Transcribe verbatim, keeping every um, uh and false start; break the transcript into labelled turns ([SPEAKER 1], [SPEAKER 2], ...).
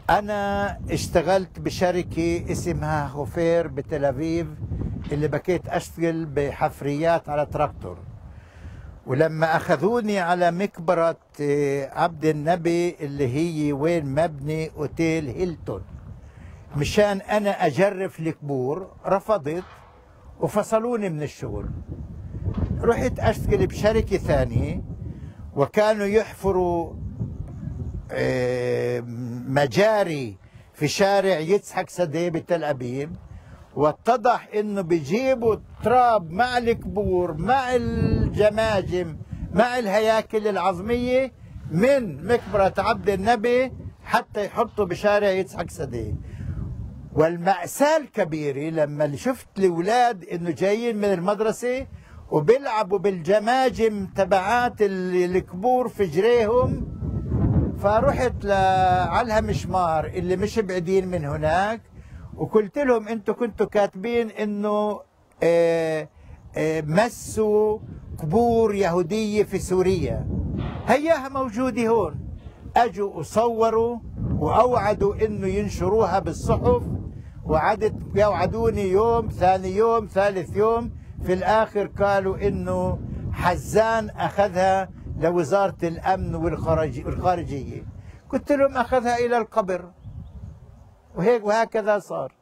[SPEAKER 1] أنا اشتغلت بشركة اسمها هوفير بتل أبيب، اللي بكيت أشتغل بحفريات على تراكتور. ولما أخذوني على مقبرة عبد النبي اللي هي وين مبني أوتيل هيلتون مشان أنا أجرف القبور، رفضت وفصلوني من الشغل. رحت أشتغل بشركة ثانية، وكانوا يحفروا مجاري في شارع يتسحق سدي بتل أبيب، واتضح انه بيجيبوا التراب مع القبور مع الجماجم مع الهياكل العظمية من مقبرة عبد النبي حتى يحطوا بشارع يتسحق سدي. والمأساة الكبيرة لما شفت الأولاد انه جايين من المدرسة وبيلعبوا بالجماجم تبعات القبور في جريهم، فرحت على مشمار اللي مش بعيدين من هناك وقلت لهم انتوا كنتوا كاتبين انه اه اه مسوا قبور يهودية في سوريا، هياها موجودة هون. اجوا وصوروا واوعدوا انه ينشروها بالصحف، وعدت يوعدوني يوم ثاني يوم ثالث يوم، في الاخر قالوا انه حزان اخذها لوزارة الامن والخارجية. قلت لهم اخذها الى القبر، وهيك وهكذا صار.